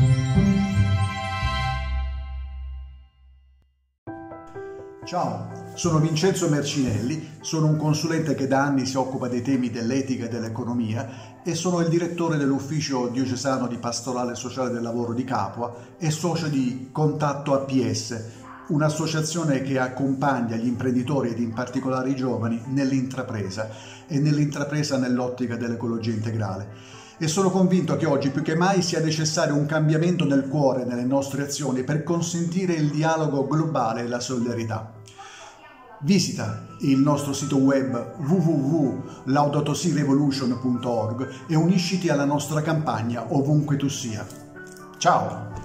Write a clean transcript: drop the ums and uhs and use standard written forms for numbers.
Ciao, sono Vincenzo Mercinelli, sono un consulente che da anni si occupa dei temi dell'etica e dell'economia e sono il direttore dell'Ufficio Diocesano di Pastorale Sociale del Lavoro di Capua e socio di Contatto APS, un'associazione che accompagna gli imprenditori ed in particolare i giovani nell'intrapresa e nell'intrapresa nell'ottica dell'ecologia integrale. E sono convinto che oggi più che mai sia necessario un cambiamento nel cuore nelle nostre azioni per consentire il dialogo globale e la solidarietà. Visita il nostro sito web www.laudatosi.revolution.org e unisciti alla nostra campagna ovunque tu sia. Ciao!